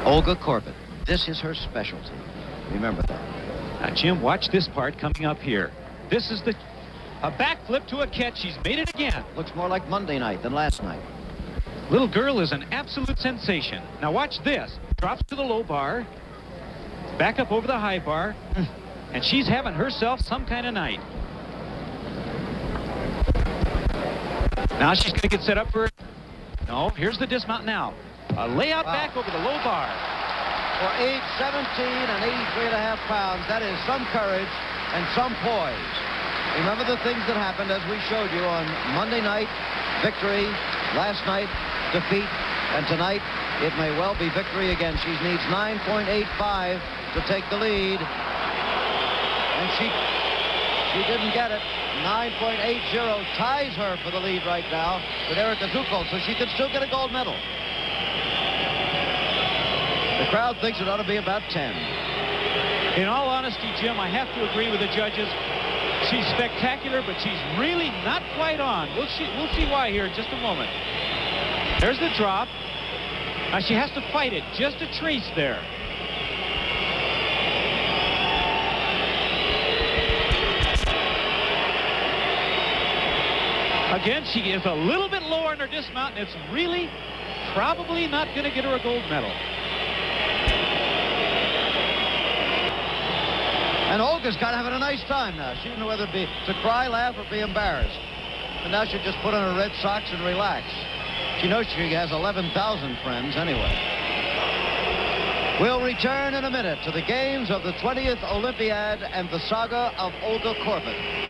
Olga Korbut. This is her specialty. Remember that. Now, Jim, watch this part coming up here. This is a backflip to a catch. She's made it again. Looks more like Monday night than last night. Little girl is an absolute sensation. Now watch this. Drops to the low bar. Back up over the high bar. And she's having herself some kind of night. Now she's going to get set up for... No, here's the dismount now. A layout back over the low bar. For age 17 and 83.5 pounds, that is some courage and some poise. Remember the things that happened as we showed you on Monday night, victory, last night, defeat, and tonight it may well be victory again. She needs 9.85 to take the lead. And she didn't get it. 9.80 ties her for the lead right now with Erika Zuchold, so she could still get a gold medal. The crowd thinks it ought to be about 10. In all honesty, Jim, I have to agree with the judges. She's spectacular, but she's really not quite on. We'll see why here in just a moment. There's the drop. Now she has to fight it just a trace there. Again, she is a little bit lower in her dismount, and it's really probably not going to get her a gold medal. And Olga's got to having a nice time now. She doesn't know whether it be to cry, laugh, or be embarrassed. And now she'll just put on her red socks and relax. She knows she has 11,000 friends anyway. We'll return in a minute to the games of the 20th Olympiad and the saga of Olga Korbut.